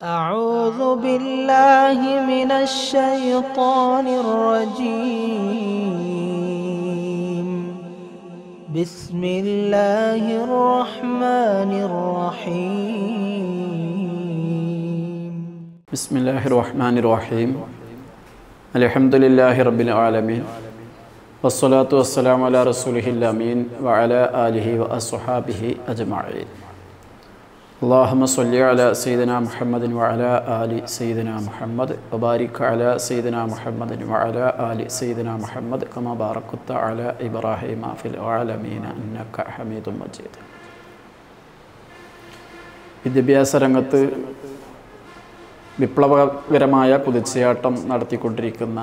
أعوذ بالله من الشيطان الرجيم بسم الله الرحمن الرحيم بسم الله الرحمن الرحيم الحمد لله رب العالمين والصلاة والسلام على رسوله الأمين وعلى آله وأصحابه أجمعين اللهم صل على سيدنا محمد وعلى آل سيدنا محمد وبارك على سيدنا محمد وعلى آل سيدنا محمد كما باركت على إبراهيم في العالمين إنك حميد مجيد. വിദ്യാഭ്യാസ രംഗത്ത് വിപ്ലവകരമായ കുതിച്ചുചാട്ടം നടത്തിക്കൊണ്ടിരിക്കുന്ന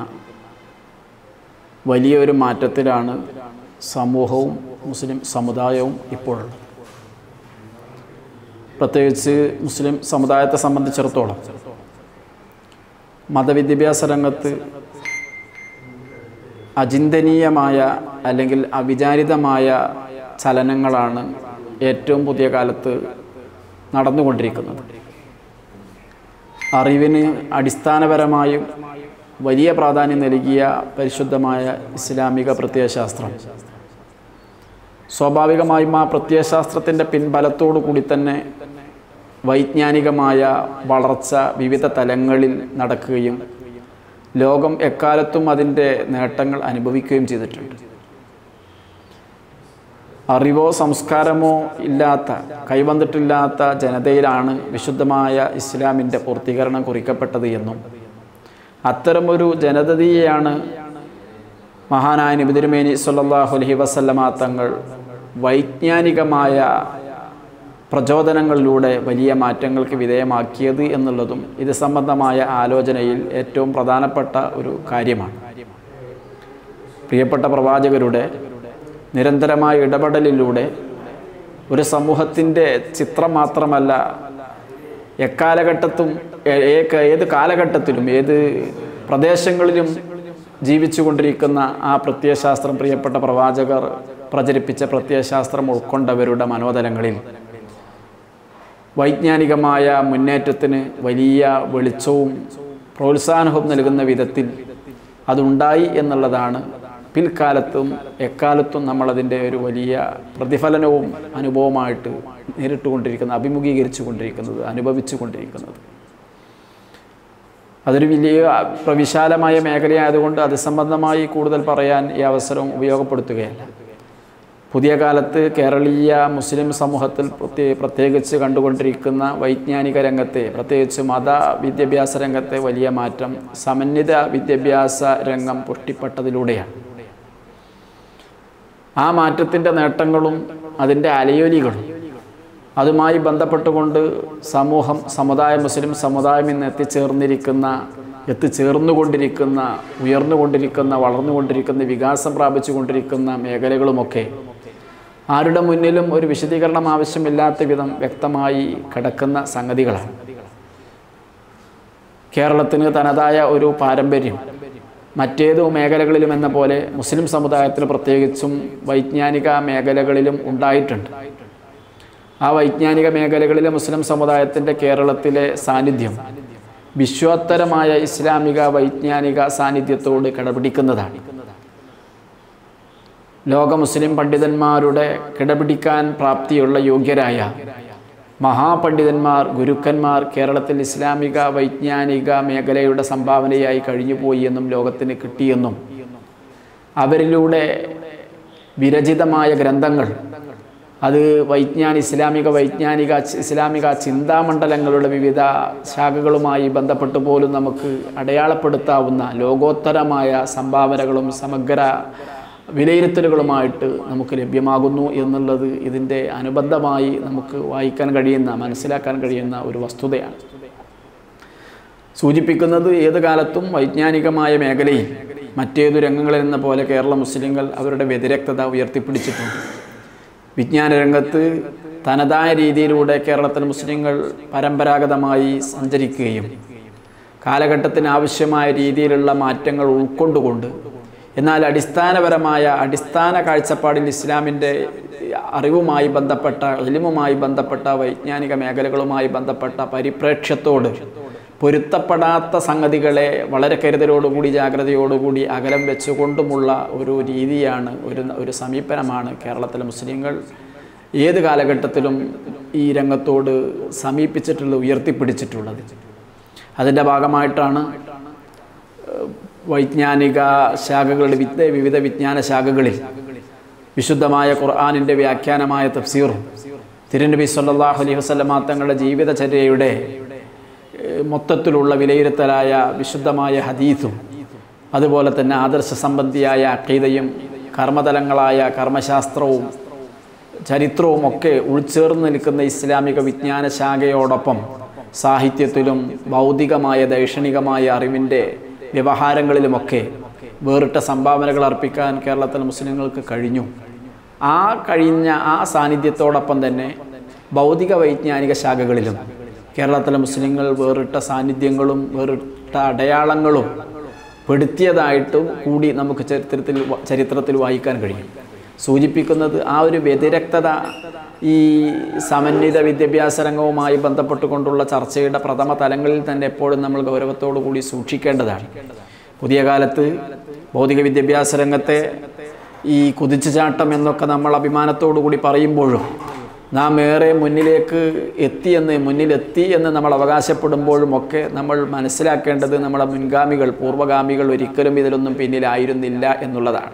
വലിയൊരു മാറ്റത്തിലാണ് സമൂഹവും മുസ്ലിം സമുദായവും ഇപ്പോഴുള്ളത്. പ്രത്യേകിച്ച് മുസ്ലിം സമുദായത്തെ സംബന്ധിച്ചിടത്തോളം മതവിദ്യാഭ്യാസ രംഗത്ത് അചിന്തനീയമായ അല്ലെങ്കിൽ അവിചാരിതമായ ചലനങ്ങളാണ് ഏറ്റവും പുതിയ കാലത്ത് നടന്നുകൊണ്ടിരിക്കുന്നത്. അറിവിന് അടിസ്ഥാനപരമായും വലിയ പ്രാധാന്യം നൽകിയ പരിശുദ്ധമായ ഇസ്ലാമിക പ്രത്യയശാസ്ത്രം സ്വാഭാവികമായും ആ പ്രത്യയശാസ്ത്രത്തിൻ്റെ പിൻബലത്തോടു കൂടി തന്നെ വൈജ്ഞാനികമായ വളർച്ച വിവിധ തലങ്ങളിൽ നടക്കുകയും ലോകം എക്കാലത്തും അതിൻ്റെ നേട്ടങ്ങൾ അനുഭവിക്കുകയും ചെയ്തിട്ടുണ്ട്. അറിവോ സംസ്കാരമോ ഇല്ലാത്ത കൈവന്നിട്ടില്ലാത്ത ജനതയിലാണ് വിശുദ്ധമായ ഇസ്ലാമിൻ്റെ പൂർത്തീകരണം കുറിക്കപ്പെട്ടത് എന്നും അത്തരമൊരു ജനതയെയാണ് മഹാനായ നബി തിരുമേനി സ്വല്ലല്ലാഹു അലൈഹി വസല്ലമ തങ്ങൾ വൈജ്ഞാനികമായ പ്രചോദനങ്ങളിലൂടെ വലിയ മാറ്റങ്ങൾക്ക് വിധേയമാക്കിയത് എന്നുള്ളതും ഇത് സംബന്ധമായ ആലോചനയിൽ ഏറ്റവും പ്രധാനപ്പെട്ട ഒരു കാര്യമാണ്. പ്രിയപ്പെട്ട പ്രവാചകരുടെ നിരന്തരമായ ഇടപെടലിലൂടെ ഒരു സമൂഹത്തിൻ്റെ ചിത്രം മാത്രമല്ല, എക്കാലഘട്ടത്തും ഏത് കാലഘട്ടത്തിലും ഏത് പ്രദേശങ്ങളിലും ജീവിച്ചു കൊണ്ടിരിക്കുന്ന ആ പ്രത്യയശാസ്ത്രം പ്രിയപ്പെട്ട പ്രവാചകർ പ്രചരിപ്പിച്ച പ്രത്യയശാസ്ത്രം ഉൾക്കൊണ്ടവരുടെ മനോതലങ്ങളിൽ വൈജ്ഞാനികമായ മുന്നേറ്റത്തിന് വലിയ വെളിച്ചവും പ്രോത്സാഹനവും നൽകുന്ന വിധത്തിൽ അതുണ്ടായി എന്നുള്ളതാണ് പിൽക്കാലത്തും എക്കാലത്തും നമ്മളതിൻ്റെ ഒരു വലിയ പ്രതിഫലനവും അനുഭവമായിട്ട് നേരിട്ടുകൊണ്ടിരിക്കുന്നത്, അഭിമുഖീകരിച്ചു കൊണ്ടിരിക്കുന്നത്, അനുഭവിച്ചു കൊണ്ടിരിക്കുന്നത്. അതൊരു വലിയ പ്രവിശാലമായ മേഖലയായതുകൊണ്ട് അത് സംബന്ധമായി കൂടുതൽ പറയാൻ ഈ അവസരം ഉപയോഗപ്പെടുത്തുകയല്ല. പുതിയ കാലത്ത് കേരളീയ മുസ്ലിം സമൂഹത്തിൽ പ്രത്യേകിച്ച് കണ്ടുകൊണ്ടിരിക്കുന്ന വൈജ്ഞാനിക രംഗത്തെ, പ്രത്യേകിച്ച് മത വിദ്യാഭ്യാസ രംഗത്തെ വലിയ മാറ്റം സമന്വിത വിദ്യാഭ്യാസ രംഗം പൊട്ടിപ്പെട്ടതിലൂടെയാണ്. ആ മാറ്റത്തിൻ്റെ നേട്ടങ്ങളും അതിൻ്റെ അലയൊലികളും അതുമായി ബന്ധപ്പെട്ടുകൊണ്ട് മുസ്ലിം സമുദായം ഇന്ന് എത്തിച്ചേർന്നുകൊണ്ടിരിക്കുന്ന ഉയർന്നുകൊണ്ടിരിക്കുന്ന വളർന്നുകൊണ്ടിരിക്കുന്ന വികാസം പ്രാപിച്ചുകൊണ്ടിരിക്കുന്ന മേഖലകളുമൊക്കെ ആരുടെ മുന്നിലും ഒരു വിശദീകരണം ആവശ്യമില്ലാത്ത വിധം വ്യക്തമായി കിടക്കുന്ന സംഗതികളാണ്. കേരളത്തിന് തനതായ ഒരു പാരമ്പര്യം മറ്റേതു മേഖലകളിലും എന്ന പോലെ മുസ്ലിം സമുദായത്തിന് പ്രത്യേകിച്ചും വൈജ്ഞാനിക മേഖലകളിലും ഉണ്ടായിട്ടുണ്ട്. ആ വൈജ്ഞാനിക മേഖലകളിലെ മുസ്ലിം സമുദായത്തിൻ്റെ കേരളത്തിലെ സാന്നിധ്യം വിശ്വോത്തരമായ ഇസ്ലാമിക വൈജ്ഞാനിക സാന്നിധ്യത്തോട് കിടപിടിക്കുന്നതാണ്. ലോക മുസ്ലിം പണ്ഡിതന്മാരുടെ കിടപിടിക്കാൻ പ്രാപ്തിയുള്ള യോഗ്യരായ മഹാപണ്ഡിതന്മാർ, ഗുരുക്കന്മാർ കേരളത്തിൽ ഇസ്ലാമിക വൈജ്ഞാനിക മേഖലയുടെ സംഭാവനയായി കഴിഞ്ഞുപോയി എന്നും ലോകത്തിന് കിട്ടിയെന്നും അവരിലൂടെ വിരചിതമായ ഗ്രന്ഥങ്ങൾ അത് ഇസ്ലാമിക ചിന്താമണ്ഡലങ്ങളുടെ വിവിധ ശാഖകളുമായി ബന്ധപ്പെട്ട് പോലും നമുക്ക് അടയാളപ്പെടുത്താവുന്ന ലോകോത്തരമായ സംഭാവനകളും സമഗ്ര വിലയിരുത്തലുകളുമായിട്ട് നമുക്ക് ലഭ്യമാകുന്നു എന്നുള്ളത് ഇതിൻ്റെ അനുബന്ധമായി നമുക്ക് വായിക്കാൻ കഴിയുന്ന, മനസ്സിലാക്കാൻ കഴിയുന്ന ഒരു വസ്തുതയാണ്. സൂചിപ്പിക്കുന്നത് ഏത് കാലത്തും വൈജ്ഞാനികമായ മേഖലയിൽ മറ്റേതു രംഗങ്ങളിൽ എന്ന പോലെ കേരള മുസ്ലിങ്ങൾ അവരുടെ വ്യതിരക്തത ഉയർത്തിപ്പിടിച്ചിട്ടുണ്ട്. വിജ്ഞാന രംഗത്ത് തനതായ രീതിയിലൂടെ കേരളത്തിലെ മുസ്ലിങ്ങൾ പരമ്പരാഗതമായി സഞ്ചരിക്കുകയും കാലഘട്ടത്തിന് ആവശ്യമായ രീതിയിലുള്ള മാറ്റങ്ങൾ ഉൾക്കൊണ്ടുകൊണ്ട് എന്നാൽ അടിസ്ഥാന കാഴ്ചപ്പാടിൽ ഇസ്ലാമിൻ്റെ അറിവുമായി ബന്ധപ്പെട്ട ഇൽമുമായി ബന്ധപ്പെട്ട വൈജ്ഞാനിക മേഖലകളുമായി ബന്ധപ്പെട്ട പരിപ്രേക്ഷ്യത്തോട് പൊരുത്തപ്പെടാത്ത സംഗതികളെ വളരെ കരുതലോടുകൂടി ജാഗ്രതയോടുകൂടി അകലം വെച്ചുകൊണ്ടുമുള്ള ഒരു രീതിയാണ്, ഒരു സമീപനമാണ് കേരളത്തിലെ മുസ്ലിങ്ങൾ ഏത് കാലഘട്ടത്തിലും ഈ രംഗത്തോട് ഉയർത്തിപ്പിടിച്ചിട്ടുള്ളത്. അതിൻ്റെ ഭാഗമായിട്ടാണ് വൈജ്ഞാനിക ശാഖകളുടെ വിവിധ വിജ്ഞാന ശാഖകളിൽ വിശുദ്ധമായ ഖുർആനിൻ്റെ വ്യാഖ്യാനമായ തഫ്സീറും തിരുനബി സല്ലല്ലാഹു അലൈഹി വസല്ലമ തങ്ങളുടെ ജീവിതചര്യയുടെ മൊത്തത്തിലുള്ള വിലയിരുത്തലായ വിശുദ്ധമായ ഹദീസും അതുപോലെ തന്നെ ആദർശ സംബന്ധിയായ അഖീദയും കർമ്മതലങ്ങളായ കർമ്മശാസ്ത്രവും ചരിത്രവും ഒക്കെ ഉൾച്ചേർന്ന് നിൽക്കുന്ന ഇസ്ലാമിക വിജ്ഞാന ശാഖയോടൊപ്പം സാഹിത്യത്തിലും ഭൗതികമായ ദൈക്ഷണികമായ അറിവിൻ്റെ വ്യവഹാരങ്ങളിലുമൊക്കെ വേറിട്ട സംഭാവനകൾ അർപ്പിക്കാൻ കേരളത്തിലെ മുസ്ലിങ്ങൾക്ക് കഴിഞ്ഞു. കഴിഞ്ഞ സാന്നിധ്യത്തോടൊപ്പം തന്നെ ഭൗതിക വൈജ്ഞാനിക ശാഖകളിലും കേരളത്തിലെ മുസ്ലിങ്ങൾ വേറിട്ട സാന്നിധ്യങ്ങളും വേറിട്ട അടയാളങ്ങളും പെടുത്തിയതായിട്ടും കൂടി നമുക്ക് ചരിത്രത്തിൽ വായിക്കാൻ കഴിയും. സൂചിപ്പിക്കുന്നത് ആ ഒരു വ്യതിരക്തത ഈ സമന്വിത വിദ്യാഭ്യാസ രംഗവുമായി ബന്ധപ്പെട്ടുകൊണ്ടുള്ള ചർച്ചയുടെ പ്രഥമ തലങ്ങളിൽ തന്നെ എപ്പോഴും നമ്മൾ ഗൗരവത്തോടു കൂടി സൂക്ഷിക്കേണ്ടതാണ്. പുതിയ കാലത്ത് ഭൗതിക വിദ്യാഭ്യാസ രംഗത്തെ ഈ കുതിച്ചുചാട്ടം എന്നൊക്കെ നമ്മൾ അഭിമാനത്തോടു കൂടി പറയുമ്പോഴും നാം ഏറെ മുന്നിലെത്തി എന്ന് നമ്മൾ അവകാശപ്പെടുമ്പോഴും ഒക്കെ നമ്മൾ മനസ്സിലാക്കേണ്ടത് നമ്മുടെ മുൻഗാമികൾ പൂർവ്വഗാമികൾ ഒരിക്കലും ഇതിലൊന്നും പിന്നിലായിരുന്നില്ല എന്നുള്ളതാണ്.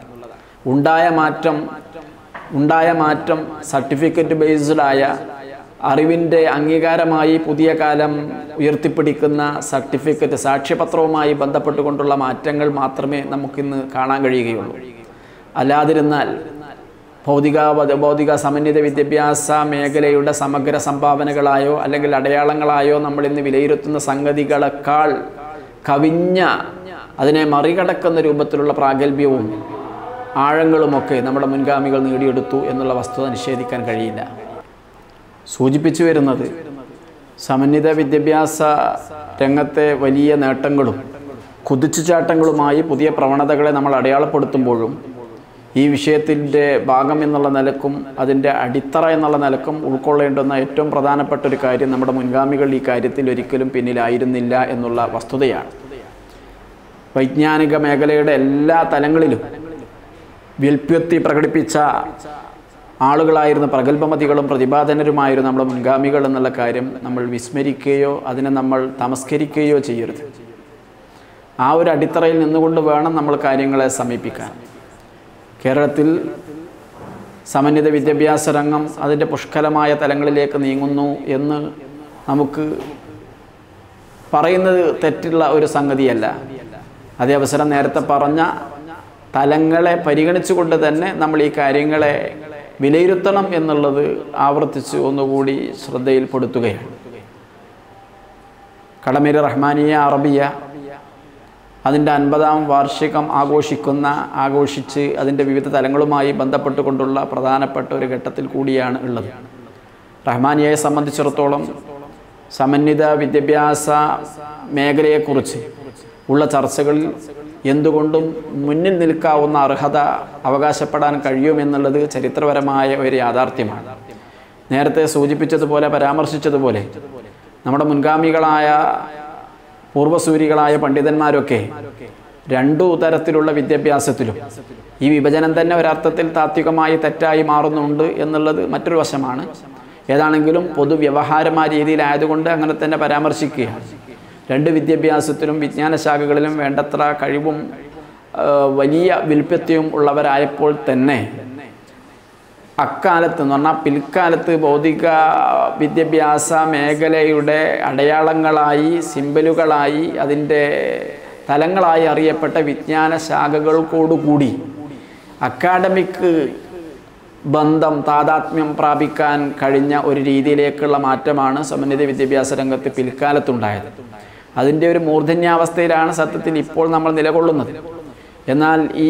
ഉണ്ടായ മാറ്റം സർട്ടിഫിക്കറ്റ് ബേസ്ഡായ അറിവിൻ്റെ അംഗീകാരമായി പുതിയ കാലം ഉയർത്തിപ്പിടിക്കുന്ന സർട്ടിഫിക്കറ്റ് സാക്ഷ്യപത്രവുമായി ബന്ധപ്പെട്ടുകൊണ്ടുള്ള മാറ്റങ്ങൾ മാത്രമേ നമുക്കിന്ന് കാണാൻ കഴിയുകയുള്ളൂ. അല്ലാതിരുന്നാൽ ഭൗതിക സമന്വിത വിദ്യാഭ്യാസ മേഖലയുടെ സമഗ്ര സംഭാവനകളായോ അല്ലെങ്കിൽ അടയാളങ്ങളായോ നമ്മളിന്ന് വിലയിരുത്തുന്ന സംഗതികളെക്കാൾ കവിഞ്ഞ അതിനെ മറികടക്കുന്ന രൂപത്തിലുള്ള പ്രാഗൽഭ്യവും ആഴങ്ങളുമൊക്കെ നമ്മുടെ മുൻഗാമികൾ നേടിയെടുത്തു എന്നുള്ള വസ്തുത നിഷേധിക്കാൻ കഴിയില്ല. സൂചിപ്പിച്ചു വരുന്നത് സമന്വിത വിദ്യാഭ്യാസ രംഗത്തെ വലിയ നേട്ടങ്ങളും കുതിച്ചുചാട്ടങ്ങളുമായി പുതിയ പ്രവണതകളെ നമ്മൾ അടയാളപ്പെടുത്തുമ്പോഴും ഈ വിഷയത്തിൻ്റെ ഭാഗം എന്നുള്ള നിലക്കും അതിൻ്റെ അടിത്തറ എന്നുള്ള നിലക്കും ഉൾക്കൊള്ളേണ്ടുന്ന ഏറ്റവും പ്രധാനപ്പെട്ട ഒരു കാര്യം നമ്മുടെ മുൻഗാമികൾ ഈ കാര്യത്തിൽ ഒരിക്കലും പിന്നിലായിരുന്നില്ല എന്നുള്ള വസ്തുതയാണ്. വൈജ്ഞാനിക മേഖലയുടെ എല്ലാ തലങ്ങളിലും വ്യുൽപ്പത്തി പ്രകടിപ്പിച്ച ആളുകളായിരുന്നു, പ്രഗത്ഭമതികളും പ്രതിപാദനരുമായിരുന്നു നമ്മുടെ മുൻഗാമികൾ എന്നുള്ള കാര്യം നമ്മൾ വിസ്മരിക്കുകയോ അതിനെ നമ്മൾ തമസ്കരിക്കുകയോ ചെയ്യരുത്. ആ ഒരു അടിത്തറയിൽ നിന്നുകൊണ്ട് വേണം നമ്മൾ കാര്യങ്ങളെ സമീപിക്കാൻ. കേരളത്തിൽ സമന്വിത വിദ്യാഭ്യാസ രംഗം അതിൻ്റെ പുഷ്കലമായ തലങ്ങളിലേക്ക് നീങ്ങുന്നു എന്ന് നമുക്ക് പറയുന്നത് തെറ്റുള്ള ഒരു സംഗതിയല്ല. അതേ അവസരം നേരത്തെ പറഞ്ഞ തലങ്ങളെ പരിഗണിച്ചുകൊണ്ട് തന്നെ നമ്മൾ ഈ കാര്യങ്ങളെ വിലയിരുത്തണം എന്നുള്ളത് ആവർത്തിച്ച് ഒന്നുകൂടി ശ്രദ്ധയിൽപ്പെടുത്തുകയാണ്. കടമേരി റഹ്മാനിയ അറബിയ അതിൻ്റെ 50-ാം വാർഷികം ആഘോഷിച്ച് അതിൻ്റെ വിവിധ തലങ്ങളുമായി ബന്ധപ്പെട്ടുകൊണ്ടുള്ള പ്രധാനപ്പെട്ട ഒരു ഘട്ടത്തിൽ കൂടിയാണ് ഉള്ളത്. റഹ്മാനിയയെ സംബന്ധിച്ചിടത്തോളം സമന്വിത വിദ്യാഭ്യാസ മേഖലയെക്കുറിച്ച് ഉള്ള ചർച്ചകളിൽ എന്തുകൊണ്ടും മുന്നിൽ നിൽക്കാവുന്ന അർഹത അവകാശപ്പെടാൻ കഴിയുമെന്നുള്ളത് ചരിത്രപരമായ ഒരു യാഥാർത്ഥ്യമാണ്. നേരത്തെ പരാമർശിച്ചതുപോലെ നമ്മുടെ മുൻഗാമികളായ പൂർവ്വസൂരികളായ പണ്ഡിതന്മാരൊക്കെ രണ്ടു തരത്തിലുള്ള വിദ്യാഭ്യാസത്തിലും ഈ വിഭജനം തന്നെ ഒരർത്ഥത്തിൽ താത്വികമായി തെറ്റായി മാറുന്നുണ്ട് എന്നുള്ളത് മറ്റൊരു വശമാണ്. ഏതാണെങ്കിലും പൊതുവ്യവഹാരമായ രീതിയിലായതുകൊണ്ട് അങ്ങനെ തന്നെ പരാമർശിക്കുകയാണ്. രണ്ട് വിദ്യാഭ്യാസത്തിലും വിജ്ഞാന ശാഖകളിലും വേണ്ടത്ര കഴിവും വലിയ വിൽപ്പത്യവും ഉള്ളവരായപ്പോൾ തന്നെ അക്കാലത്ത് എന്ന് പറഞ്ഞാൽ പിൽക്കാലത്ത് ഭൗതിക വിദ്യാഭ്യാസ മേഖലയുടെ അടയാളങ്ങളായി, സിംബലുകളായി, അതിൻ്റെ തലങ്ങളായി അറിയപ്പെട്ട വിജ്ഞാന ശാഖകൾക്കോടുകൂടി അക്കാഡമിക് ബന്ധം താദാത്മ്യം പ്രാപിക്കാൻ കഴിഞ്ഞ ഒരു രീതിയിലേക്കുള്ള മാറ്റമാണ് സമന്വിത വിദ്യാഭ്യാസ രംഗത്ത് പിൽക്കാലത്തുണ്ടായത്. അതിൻ്റെ ഒരു മൂർധന്യാവസ്ഥയിലാണ് സത്യത്തിൽ ഇപ്പോൾ നമ്മൾ നിലകൊള്ളുന്നത്. എന്നാൽ ഈ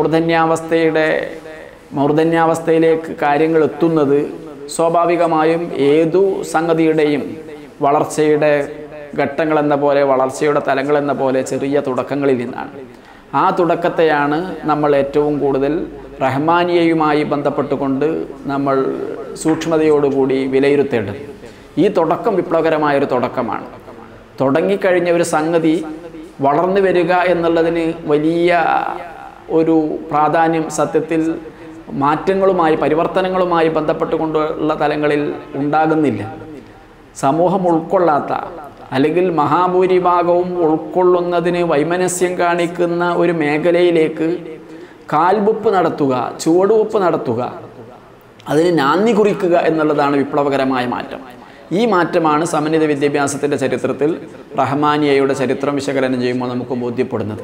മൂർധന്യാവസ്ഥയിലേക്ക് കാര്യങ്ങൾ എത്തുന്നത് സ്വാഭാവികമായും ഏതു സംഗതിയുടെയും വളർച്ചയുടെ ഘട്ടങ്ങളെന്ന പോലെ, വളർച്ചയുടെ തലങ്ങളെന്ന പോലെ ചെറിയ തുടക്കങ്ങളിൽ നിന്നാണ്. ആ തുടക്കത്തെയാണ് നമ്മൾ ഏറ്റവും കൂടുതൽ റഹ്മാനിയയുമായി ബന്ധപ്പെട്ടുകൊണ്ട് നമ്മൾ സൂക്ഷ്മതയോടുകൂടി വിലയിരുത്തേണ്ടത്. ഈ തുടക്കം വിപ്ലവകരമായൊരു തുടക്കമാണ്. തുടങ്ങിക്കഴിഞ്ഞ ഒരു സംഗതി വളർന്നു വരിക എന്നുള്ളതിന് വലിയ ഒരു പ്രാധാന്യം സത്യത്തിൽ മാറ്റങ്ങളുമായി പരിവർത്തനങ്ങളുമായി ബന്ധപ്പെട്ടുകൊണ്ടുള്ള തലങ്ങളിൽ ഉണ്ടാകുന്നില്ല. സമൂഹം ഉൾക്കൊള്ളാത്ത അല്ലെങ്കിൽ മഹാഭൂരിഭാഗവും ഉൾക്കൊള്ളുന്നതിന് വൈമനസ്യം കാണിക്കുന്ന ഒരു മേഖലയിലേക്ക് കാൽവെപ്പ് നടത്തുക, ചുവടുവെപ്പ് നടത്തുക, അതിന് നാന്ദി കുറിക്കുക എന്നുള്ളതാണ് വിപ്ലവകരമായ മാറ്റം. ഈ മാറ്റമാണ് സമന്വിത വിദ്യാഭ്യാസത്തിൻ്റെ ചരിത്രത്തിൽ റഹ്മാനിയയുടെ ചരിത്രം വിശകലനം ചെയ്യുമ്പോൾ നമുക്ക് ബോധ്യപ്പെടുന്നത്.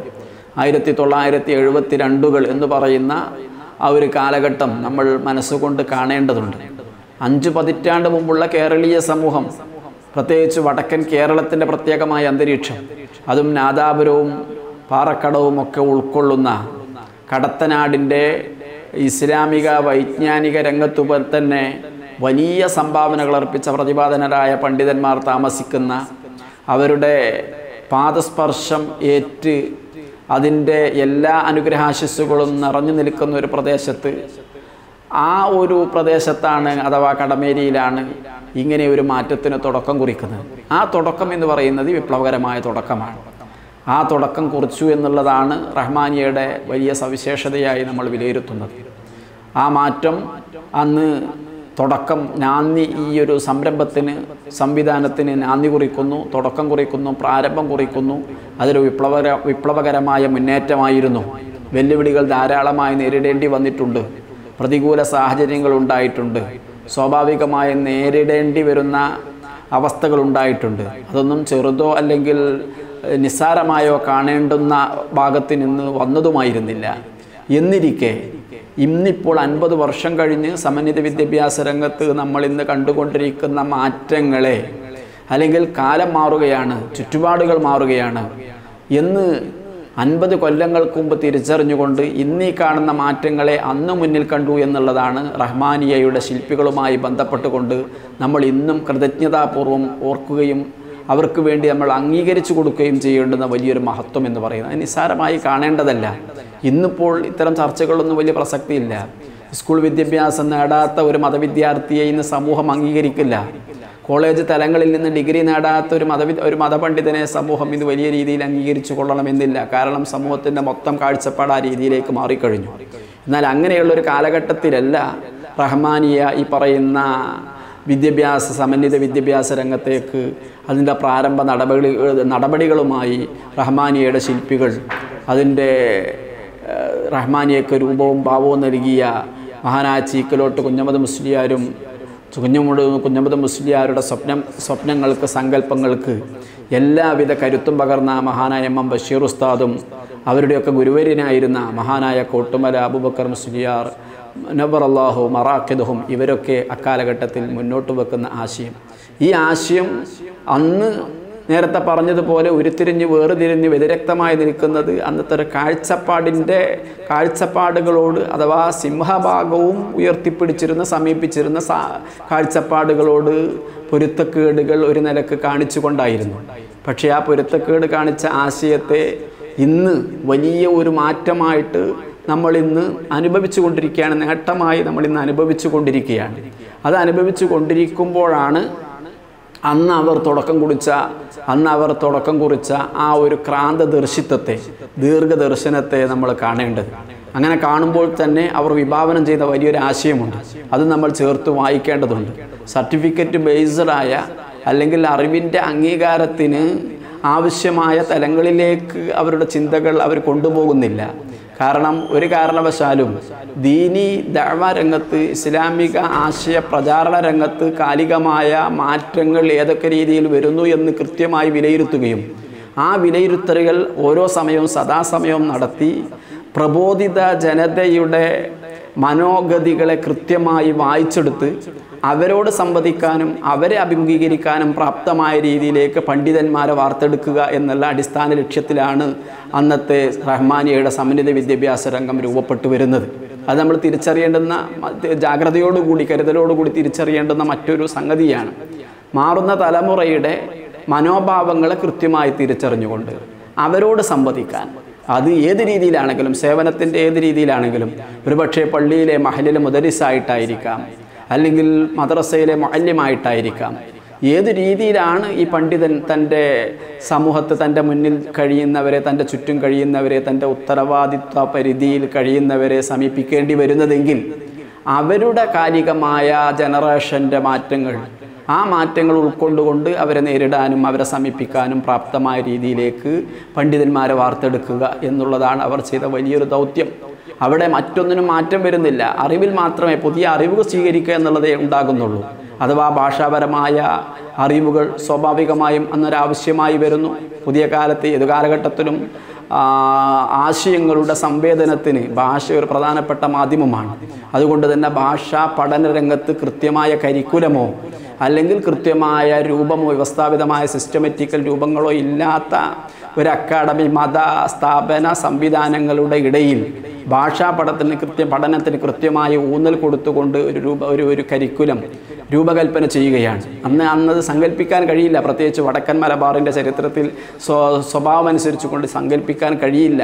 1972 എന്ന് പറയുന്ന ആ ഒരു കാലഘട്ടം നമ്മൾ മനസ്സുകൊണ്ട് കാണേണ്ടതുണ്ട്. 5 പതിറ്റാണ്ട് മുമ്പുള്ള കേരളീയ സമൂഹം, പ്രത്യേകിച്ച് വടക്കൻ കേരളത്തിൻ്റെ പ്രത്യേകമായ അന്തരീക്ഷം, അതും നാദാപുരവും പാറക്കടവും ഒക്കെ ഉൾക്കൊള്ളുന്ന കടത്തനാടിൻ്റെ ഇസ്ലാമിക വൈജ്ഞാനിക രംഗത്തുപോലെ തന്നെ വലിയ സംഭാവനകൾ അർപ്പിച്ച പ്രതിപാദനരായ പണ്ഡിതന്മാർ താമസിക്കുന്ന, അവരുടെ പാദസ്പർശം ഏറ്റ് അതിൻ്റെ എല്ലാ അനുഗ്രഹാശിസ്സുകളും നിറഞ്ഞു നിൽക്കുന്ന ഒരു പ്രദേശത്ത്, ആ ഒരു പ്രദേശത്താണ് അഥവാ കടമേരിയിലാണ് ഇങ്ങനെ ഒരു മാറ്റത്തിന് തുടക്കം കുറിക്കുന്നത്. ആ തുടക്കം എന്ന് പറയുന്നത് വിപ്ലവകരമായ തുടക്കമാണ്. ആ തുടക്കം കുറിച്ചു എന്നുള്ളതാണ് റഹ്മാനിയയുടെ വലിയ സവിശേഷതയായി നമ്മൾ വിലയിരുത്തുന്നത്. ആ മാറ്റം അന്ന് തുടക്കം നാന്ദി, ഈ ഒരു സംരംഭത്തിന് സംവിധാനത്തിന് നാന്ദി കുറിക്കുന്നു, തുടക്കം കുറിക്കുന്നു, പ്രാരംഭം കുറിക്കുന്നു. അതൊരു വിപ്ലവകരമായ മുന്നേറ്റമായിരുന്നു. വെല്ലുവിളികൾ ധാരാളമായി നേരിടേണ്ടി വന്നിട്ടുണ്ട്. പ്രതികൂല സാഹചര്യങ്ങൾ ഉണ്ടായിട്ടുണ്ട്. സ്വാഭാവികമായി നേരിടേണ്ടി വരുന്ന അവസ്ഥകളുണ്ടായിട്ടുണ്ട്. അതൊന്നും ചെറുതോ അല്ലെങ്കിൽ നിസ്സാരമായോ കാണേണ്ടുന്ന ഭാഗത്ത് നിന്ന് വന്നതുമായിരുന്നില്ല. എന്നിരിക്കെ ഇന്നിപ്പോൾ 50 വർഷം കഴിഞ്ഞ് സമന്വിത വിദ്യാഭ്യാസ രംഗത്ത് നമ്മൾ ഇന്ന് കണ്ടുകൊണ്ടിരിക്കുന്ന മാറ്റങ്ങളെ, അല്ലെങ്കിൽ കാലം മാറുകയാണ്, ചുറ്റുപാടുകൾ മാറുകയാണ് എന്ന് 50 കൊല്ലങ്ങൾക്ക് മുമ്പ് തിരിച്ചറിഞ്ഞുകൊണ്ട് ഇന്നീ കാണുന്ന മാറ്റങ്ങളെ അന്ന് മുന്നിൽ കണ്ടു എന്നുള്ളതാണ് റഹ്മാനിയയുടെ ശില്പികളുമായി ബന്ധപ്പെട്ടുകൊണ്ട് നമ്മൾ ഇന്നും കൃതജ്ഞതാപൂർവം ഓർക്കുകയും അവർക്ക് വേണ്ടി നമ്മൾ അംഗീകരിച്ചു കൊടുക്കുകയും ചെയ്യേണ്ടുന്ന വലിയൊരു മഹത്വം എന്ന് പറയുന്നത്. നിസ്സാരമായി കാണേണ്ടതല്ല. ഇന്നിപ്പോൾ ഇത്തരം ചർച്ചകളൊന്നും വലിയ പ്രസക്തിയില്ല. സ്കൂൾ വിദ്യാഭ്യാസം നേടാത്ത ഒരു മതവിദ്യാർത്ഥിയെ ഇന്ന് സമൂഹം അംഗീകരിക്കില്ല. കോളേജ് തലങ്ങളിൽ നിന്ന് ഡിഗ്രി നേടാത്ത ഒരു മതപണ്ഡിതനെ സമൂഹം ഇത് വലിയ രീതിയിൽ അംഗീകരിച്ചു കൊള്ളണമെന്നില്ല. കാരണം സമൂഹത്തിൻ്റെ മൊത്തം കാഴ്ചപ്പാട് ആ രീതിയിലേക്ക് മാറിക്കഴിഞ്ഞു. എന്നാൽ അങ്ങനെയുള്ളൊരു കാലഘട്ടത്തിലല്ല റഹ്മാനിയ ഈ പറയുന്ന സമന്വിത വിദ്യാഭ്യാസ രംഗത്തേക്ക് അതിൻ്റെ പ്രാരംഭ നടപടികളുമായി റഹ്മാനിയയുടെ ശില്പികൾ, അതിൻ്റെ റഹ്മാനിയക്ക് രൂപവും ഭാവവും നൽകിയ മഹാനായ ചീക്കലോട്ട് കുഞ്ഞമ്മദ് മുസ്ലിയാരും കുഞ്ഞമ്മദ് മുസ്ലിയാരുടെ സ്വപ്നങ്ങൾക്ക്, സങ്കല്പങ്ങൾക്ക് എല്ലാവിധ കരുത്തും പകർന്ന മഹാനായ എം ബഷീർ ഉസ്താദും അവരുടെയൊക്കെ ഗുരുവര്യനായിരുന്ന മഹാനായ കോട്ടുമല അബൂബക്കർ മുസ്ലിയാർ നവറല്ലാഹു മറാഖിദുഹും, ഇവരൊക്കെ അക്കാലഘട്ടത്തിൽ മുന്നോട്ട് വെക്കുന്ന ആശയം, ഈ ആശയം അന്ന് നേരത്തെ പറഞ്ഞതുപോലെ ഉരുത്തിരിഞ്ഞ് വേർതിരിഞ്ഞ് വ്യതിരക്തമായി നിൽക്കുന്നത് അന്നത്തെ ഒരു കാഴ്ചപ്പാടുകളോട്, അഥവാ സിംഹഭാഗവും ഉയർത്തിപ്പിടിച്ചിരുന്ന സമീപിച്ചിരുന്ന കാഴ്ചപ്പാടുകളോട് പൊരുത്തക്കേടുകൾ ഒരു നിലക്ക് കാണിച്ചുകൊണ്ടായിരുന്നു. പക്ഷേ ആ പൊരുത്തക്കേട് കാണിച്ച ആശയത്തെ ഇന്ന് വലിയ ഒരു മാറ്റമായിട്ട് നമ്മളിന്ന് അനുഭവിച്ചു കൊണ്ടിരിക്കുകയാണ്. നേട്ടമായി നമ്മളിന്ന് അനുഭവിച്ചു കൊണ്ടിരിക്കുകയാണ്. അത് അനുഭവിച്ചു കൊണ്ടിരിക്കുമ്പോഴാണ് അന്ന് അവർ തുടക്കം കുറിച്ച ആ ഒരു ക്രാന്തദർശിത്വത്തെ, ദീർഘദർശനത്തെ നമ്മൾ കാണേണ്ടത്. അങ്ങനെ കാണുമ്പോൾ തന്നെ അവർ വിഭാവനം ചെയ്ത വലിയൊരു ആശയമുണ്ട്. അത് നമ്മൾ ചേർത്ത് വായിക്കേണ്ടതുണ്ട്. സർട്ടിഫിക്കറ്റ് ബേസ്ഡായ അല്ലെങ്കിൽ അറിവിൻ്റെ അംഗീകാരത്തിന് ആവശ്യമായ തലങ്ങളിലേക്ക് അവരുടെ ചിന്തകൾ അവർ കൊണ്ടുപോകുന്നില്ല. കാരണം ഒരു കാരണവശാലും ദീനി ദഅ്വ രംഗത്ത്, ഇസ്ലാമിക ആശയ പ്രചാരണ രംഗത്ത് കാലികമായ മാറ്റങ്ങൾ ഏതൊക്കെ രീതിയിൽ വരുന്നു എന്ന് കൃത്യമായി വിലയിരുത്തുകയും ആ വിലയിരുത്തലുകൾ ഓരോ സമയവും സദാസമയവും നടത്തി പ്രബോധിത ജനതയുടെ മനോഗതികളെ കൃത്യമായി വായിച്ചെടുത്ത് അവരോട് സംവദിക്കാനും അവരെ അഭിമുഖീകരിക്കാനും പ്രാപ്തമായ രീതിയിലേക്ക് പണ്ഡിതന്മാരെ വാർത്തെടുക്കുക എന്നുള്ള അടിസ്ഥാന ലക്ഷ്യത്തിലാണ് അന്നത്തെ റഹ്മാനിയയുടെ സമന്വിത വിദ്യാഭ്യാസ രംഗം രൂപപ്പെട്ടു വരുന്നത്. അത് നമ്മൾ തിരിച്ചറിയേണ്ടുന്ന, ജാഗ്രതയോടുകൂടി കരുതലോടുകൂടി തിരിച്ചറിയേണ്ടുന്ന മറ്റൊരു സംഗതിയാണ്. മാറുന്ന തലമുറയുടെ മനോഭാവങ്ങളെ കൃത്യമായി തിരിച്ചറിഞ്ഞുകൊണ്ട് അവരോട് സംവദിക്കാൻ, അത് ഏത് രീതിയിലാണെങ്കിലും, സേവനത്തിൻ്റെ ഏത് രീതിയിലാണെങ്കിലും, ഒരുപക്ഷെ പള്ളിയിലെ മഹലിലെ മുദരിസായിട്ടായിരിക്കാം, അല്ലെങ്കിൽ മദ്രസയിലെ മുഅല്ലിമായിട്ടായിരിക്കാം. ഏത് രീതിയിലാണ് ഈ പണ്ഡിതൻ തൻ്റെ സമൂഹത്തെ, തൻ്റെ മുന്നിൽ കഴിയുന്നവരെ, തൻ്റെ ചുറ്റും കഴിയുന്നവരെ, തൻ്റെ ഉത്തരവാദിത്വ പരിധിയിൽ കഴിയുന്നവരെ സമീപിക്കേണ്ടി വരുന്നതെങ്കിൽ അവരുടെ കാലികമായ ജനറേഷൻ്റെ മാറ്റങ്ങൾ, ആ മാറ്റങ്ങൾ ഉൾക്കൊണ്ടുകൊണ്ട് അവരെ നേരിടാനും അവരെ സമീപിക്കാനും പ്രാപ്തമായ രീതിയിലേക്ക് പണ്ഡിതന്മാരെ വാർത്തെടുക്കുക എന്നുള്ളതാണ് അവർ ചെയ്ത വലിയൊരു ദൗത്യം. അവിടെ മറ്റൊന്നിനും മാറ്റം വരുന്നില്ല. അറിവിൽ മാത്രമേ പുതിയ അറിവുകൾ സ്വീകരിക്കുക എന്നുള്ളതേ ഉണ്ടാകുന്നുള്ളൂ. അഥവാ ഭാഷാപരമായ അറിവുകൾ സ്വാഭാവികമായും അന്നൊരാവശ്യമായി വരുന്നു. പുതിയ കാലത്ത് ഏത് കാലഘട്ടത്തിലും ആശയങ്ങളുടെ സംവേദനത്തിന് ഭാഷ ഒരു പ്രധാനപ്പെട്ട മാധ്യമമാണ്. അതുകൊണ്ട് തന്നെ ഭാഷാ പഠന രംഗത്ത് കൃത്യമായ കരിക്കുലമോ അല്ലെങ്കിൽ കൃത്യമായ രൂപമോ വ്യവസ്ഥാപിതമായ സിസ്റ്റമാറ്റിക്കൽ രൂപങ്ങളോ ഇല്ലാത്ത ഒരു അക്കാഡമി, മത സ്ഥാപന സംവിധാനങ്ങളുടെ ഇടയിൽ ഭാഷാ പഠനത്തിന് കൃത്യമായ ഊന്നൽ കൊടുത്തുകൊണ്ട് ഒരു കരിക്കുലം രൂപകൽപ്പന ചെയ്യുകയാണ്. അന്നത് സങ്കല്പിക്കാൻ കഴിയില്ല. പ്രത്യേകിച്ച് വടക്കൻ മലബാറിൻ്റെ ചരിത്രത്തിൽ സ്വഭാവം അനുസരിച്ച് കൊണ്ട് സങ്കല്പിക്കാൻ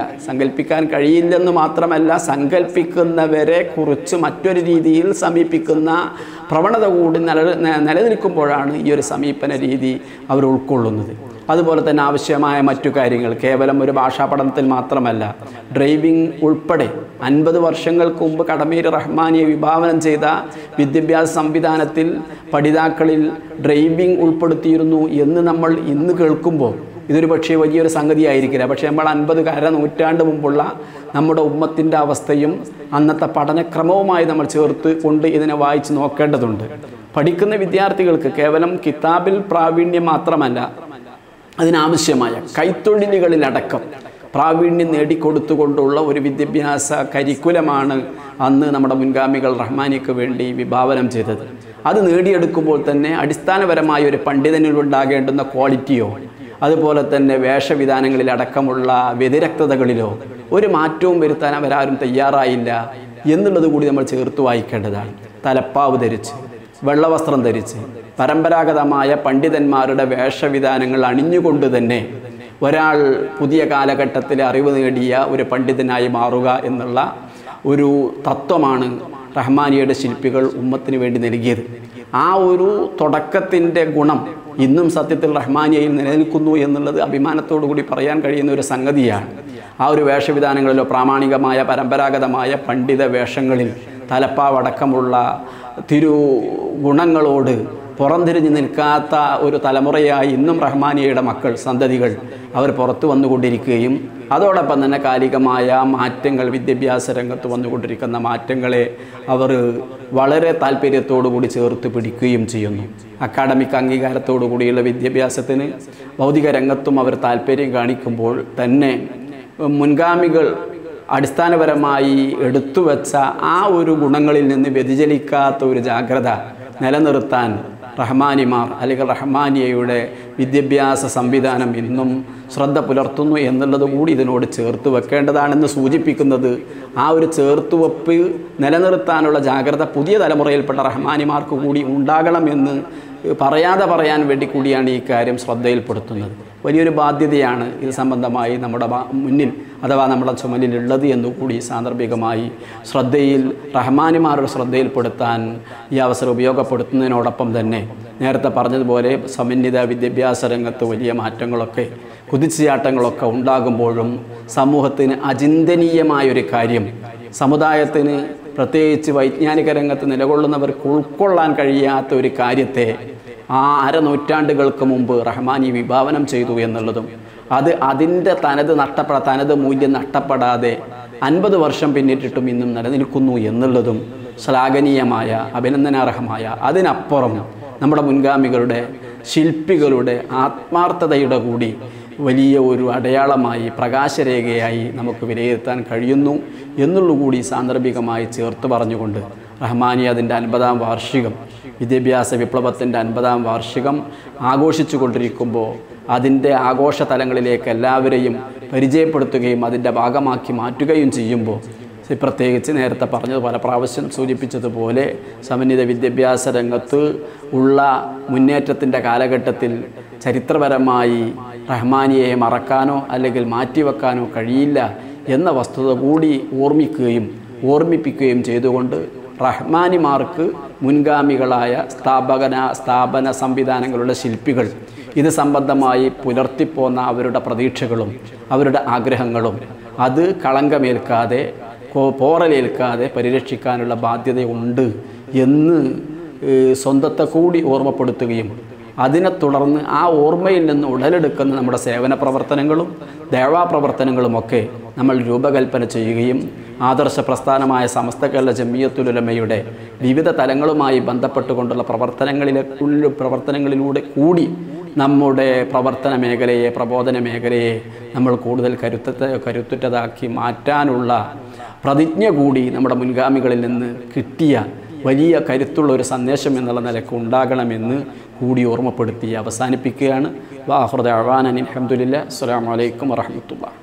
കഴിയില്ലെന്ന് മാത്രമല്ല, സങ്കല്പിക്കുന്നവരെ കുറിച്ച് മറ്റൊരു രീതിയിൽ സമീപിക്കുന്ന പ്രവണത കൂടി നിലനിൽക്കുമ്പോഴാണ് ഈ ഒരു സമീപന രീതി അവർ ഉൾക്കൊള്ളുന്നത്. അതുപോലെ തന്നെ ആവശ്യമായ മറ്റു കാര്യങ്ങൾ കേവലം ഒരു ഭാഷാ പഠനത്തിൽ മാത്രമല്ല, ഡ്രൈവിംഗ് ഉൾപ്പെടെ 50 വർഷങ്ങൾക്ക് മുമ്പ് കടമേരി റഹ്മാനിയെ വിഭാവനം ചെയ്ത വിദ്യാഭ്യാസ സംവിധാനത്തിൽ പഠിതാക്കളിൽ ഡ്രൈവിംഗ് ഉൾപ്പെടുത്തിയിരുന്നു എന്ന് നമ്മൾ ഇന്ന് കേൾക്കുമ്പോൾ ഇതൊരു പക്ഷേ വലിയൊരു സംഗതി ആയിരിക്കില്ല. പക്ഷേ നമ്മൾ 50 നൂറ്റാണ്ട് മുമ്പുള്ള നമ്മുടെ ഉമ്മത്തിൻ്റെ അവസ്ഥയും അന്നത്തെ പഠനക്രമവുമായി നമ്മൾ ചേർത്ത് കൊണ്ട് ഇതിനെ വായിച്ച് നോക്കേണ്ടതുണ്ട്. പഠിക്കുന്ന വിദ്യാർത്ഥികൾക്ക് കേവലം കിതാബിൽ പ്രാവീണ്യം മാത്രമല്ല, അതിനാവശ്യമായ കൈത്തൊഴിലുകളിലടക്കം പ്രാവീണ്യം നേടിക്കൊടുത്തുകൊണ്ടുള്ള ഒരു വിദ്യാഭ്യാസ കരിക്കുലമാണ് അന്ന് നമ്മുടെ മുൻഗാമികൾ റഹ്മാനിക്ക് വേണ്ടി വിഭാവനം ചെയ്തത്. അത് നേടിയെടുക്കുമ്പോൾ തന്നെ അടിസ്ഥാനപരമായ ഒരു പണ്ഡിതനിലുണ്ടാകേണ്ടുന്ന ക്വാളിറ്റിയോ അതുപോലെ തന്നെ വേഷവിധാനങ്ങളിലടക്കമുള്ള വ്യതിരക്തതകളിലോ ഒരു മാറ്റവും വരുത്താൻ അവരാരും തയ്യാറായില്ല എന്നുള്ളത് കൂടി നമ്മൾ ചേർത്ത് വായിക്കേണ്ടതാണ്. തലപ്പാവ് ധരിച്ച്, വെള്ളവസ്ത്രം ധരിച്ച്, പരമ്പരാഗതമായ പണ്ഡിതന്മാരുടെ വേഷവിധാനങ്ങൾ അണിഞ്ഞുകൊണ്ട് തന്നെ ഒരാൾ പുതിയ കാലഘട്ടത്തിൽ അറിവ് നേടിയ ഒരു പണ്ഡിതനായി മാറുക എന്നുള്ള ഒരു തത്വമാണ് റഹ്മാനിയുടെ ശില്പികൾ ഉമ്മത്തിന് വേണ്ടി നൽകിയത്. ആ ഒരു തുടക്കത്തിൻ്റെ ഗുണം ഇന്നും സത്യത്തിൽ റഹ്മാനിയയിൽ നിലനിൽക്കുന്നു എന്നുള്ളത് അഭിമാനത്തോടു കൂടി പറയാൻ കഴിയുന്ന ഒരു സംഗതിയാണ്. ആ ഒരു വേഷവിധാനങ്ങളിലോ പ്രാമാണികമായ പരമ്പരാഗതമായ പണ്ഡിത വേഷങ്ങളിൽ തലപ്പാവടക്കമുള്ള തിരുഗുണങ്ങളോട് പുറംതിരിഞ്ഞ് നിൽക്കാത്ത ഒരു തലമുറയായി ഇന്നും റഹ്മാനിയയുടെ മക്കൾ, സന്തതികൾ അവർ പുറത്തു വന്നുകൊണ്ടിരിക്കുകയും അതോടൊപ്പം തന്നെ കാലികമായ മാറ്റങ്ങൾ, വിദ്യാഭ്യാസ രംഗത്ത് വന്നുകൊണ്ടിരിക്കുന്ന മാറ്റങ്ങളെ അവർ വളരെ താല്പര്യത്തോടു കൂടി ചേർത്ത് പിടിക്കുകയും ചെയ്യുന്നു. അക്കാഡമിക് അംഗീകാരത്തോടു കൂടിയുള്ള വിദ്യാഭ്യാസത്തിന് ഭൗതിക രംഗത്തും അവർ താല്പര്യം കാണിക്കുമ്പോൾ തന്നെ മുൻഗാമികൾ അടിസ്ഥാനപരമായി എടുത്തുവെച്ച ആ ഒരു ഗുണങ്ങളിൽ നിന്ന് വ്യതിചലിക്കാത്ത ഒരു ജാഗ്രത നിലനിർത്താൻ റഹ്മാനിമാർ അല്ലെങ്കിൽ റഹ്മാനിയയുടെ വിദ്യാഭ്യാസ സംവിധാനം ഇന്നും ശ്രദ്ധ പുലർത്തുന്നു എന്നുള്ളത് കൂടി ഇതിനോട് ചേർത്ത് വെക്കേണ്ടതാണെന്ന് സൂചിപ്പിക്കുന്നത് ആ ഒരു ചേർത്തുവെപ്പ് നിലനിർത്താനുള്ള ജാഗ്രത പുതിയ തലമുറയിൽപ്പെട്ട റഹ്മാനിമാർക്ക് കൂടി ഉണ്ടാകണമെന്ന് പറയാൻ വേണ്ടി കൂടിയാണ് ഈ കാര്യം ശ്രദ്ധയിൽപ്പെടുത്തുന്നത്. വലിയൊരു ബാധ്യതയാണ് ഇത് സംബന്ധമായി നമ്മുടെ മുന്നിൽ അഥവാ നമ്മുടെ ചുമലിലുള്ളത് എന്നുകൂടി സാന്ദർഭികമായി റഹ്മാനിമാരുടെ ശ്രദ്ധയിൽപ്പെടുത്താൻ ഈ അവസരം ഉപയോഗപ്പെടുത്തുന്നതിനോടൊപ്പം തന്നെ നേരത്തെ പറഞ്ഞതുപോലെ സമന്വിത വിദ്യാഭ്യാസ രംഗത്ത് വലിയ മാറ്റങ്ങളൊക്കെ, കുതിച്ചുചാട്ടങ്ങളൊക്കെ ഉണ്ടാകുമ്പോഴും സമൂഹത്തിന് അചിന്തനീയമായൊരു കാര്യം, സമുദായത്തിന് പ്രത്യേകിച്ച് വൈജ്ഞാനിക രംഗത്ത് നിലകൊള്ളുന്നവർക്ക് ഉൾക്കൊള്ളാൻ കഴിയാത്ത ഒരു കാര്യത്തെ ആ അരനൂറ്റാണ്ടുകൾക്ക് മുമ്പ് റഹ്മാനി വിഭാവനം ചെയ്തു എന്നുള്ളതും അതിൻ്റെ തനത് മൂല്യം നഷ്ടപ്പെടാതെ 50 വർഷം പിന്നിട്ടിട്ടും ഇന്നും നിലനിൽക്കുന്നു എന്നുള്ളതും ശ്ലാഘനീയമായ, അഭിനന്ദനാർഹമായ, അതിനപ്പുറം നമ്മുടെ മുൻഗാമികളുടെ ശില്പികളുടെ ആത്മാർത്ഥതയുടെ കൂടി വലിയ ഒരു അടയാളമായി, പ്രകാശരേഖയായി നമുക്ക് വിലയിരുത്താൻ കഴിയുന്നു എന്നുള്ളതുകൂടി സാന്ദർഭികമായി ചേർത്ത് പറഞ്ഞുകൊണ്ട് റഹ്മാനി അതിൻ്റെ 50-ാം വാർഷികം, വിദ്യാഭ്യാസ വിപ്ലവത്തിൻ്റെ 50-ാം വാർഷികം ആഘോഷിച്ചു കൊണ്ടിരിക്കുമ്പോൾ അതിൻ്റെ ആഘോഷ തലങ്ങളിലേക്ക് എല്ലാവരെയും പരിചയപ്പെടുത്തുകയും അതിൻ്റെ ഭാഗമാക്കി മാറ്റുകയും ചെയ്യുമ്പോൾ പ്രത്യേകിച്ച് നേരത്തെ പറഞ്ഞത് പല പ്രാവശ്യം സൂചിപ്പിച്ചതുപോലെ സമന്വിത വിദ്യാഭ്യാസ രംഗത്ത് ഉള്ള മുന്നേറ്റത്തിൻ്റെ കാലഘട്ടത്തിൽ ചരിത്രപരമായി റഹ്മാനിയെ മറക്കാനോ അല്ലെങ്കിൽ മാറ്റിവെക്കാനോ കഴിയില്ല എന്ന വസ്തുത കൂടി ഓർമ്മിപ്പിക്കുകയും ചെയ്തുകൊണ്ട് റഹ്മാനിമാർക്ക് മുൻഗാമികളായ സ്ഥാപന സംവിധാനങ്ങളുടെ ശില്പികൾ ഇത് സംബന്ധമായി പുലർത്തിപ്പോന്ന അവരുടെ പ്രതീക്ഷകളും അവരുടെ ആഗ്രഹങ്ങളും അത് കളങ്കമേൽക്കാതെ പോറലേൽക്കാതെ പരിരക്ഷിക്കാനുള്ള ബാധ്യതയുണ്ട് എന്ന് സ്വന്തത്തെ കൂടി ഓർമ്മപ്പെടുത്തുകയും അതിനെ തുടർന്ന് ആ ഓർമ്മയിൽ നിന്ന് ഉടലെടുക്കുന്ന നമ്മുടെ സേവന പ്രവർത്തനങ്ങളും ദേവാ പ്രവർത്തനങ്ങളുമൊക്കെ നമ്മൾ രൂപകൽപ്പന ചെയ്യുകയും ആദർശ പ്രസ്ഥാനമായ സമസ്ത കേരള ജമിയത്തുൽ ഉലമയുടെ വിവിധ തലങ്ങളുമായി ബന്ധപ്പെട്ടുകൊണ്ടുള്ള പ്രവർത്തനങ്ങളിലൂടെ കൂടി നമ്മുടെ പ്രവർത്തന മേഖലയെ പ്രബോധന മേഖലയെ നമ്മൾ കൂടുതൽ കരുത്തുറ്റതാക്കി മാറ്റാനുള്ള പ്രതിജ്ഞ കൂടി നമ്മുടെ മുൻഗാമികളിൽ നിന്ന് കിട്ടിയ വലിയ കരുത്തുള്ള ഒരു സന്ദേശം എന്നുള്ള നിലയ്ക്ക് ഉണ്ടാകണമെന്ന് കൂടി ഓർമ്മപ്പെടുത്തി അവസാനിപ്പിക്കുകയാണ്. വാ ആഖിറു ദഅ്വാനാ അൽഹംദുലില്ലാഹി അസ്സലാമു അലൈക്കും വറഹ്മത്തുള്ളാഹി.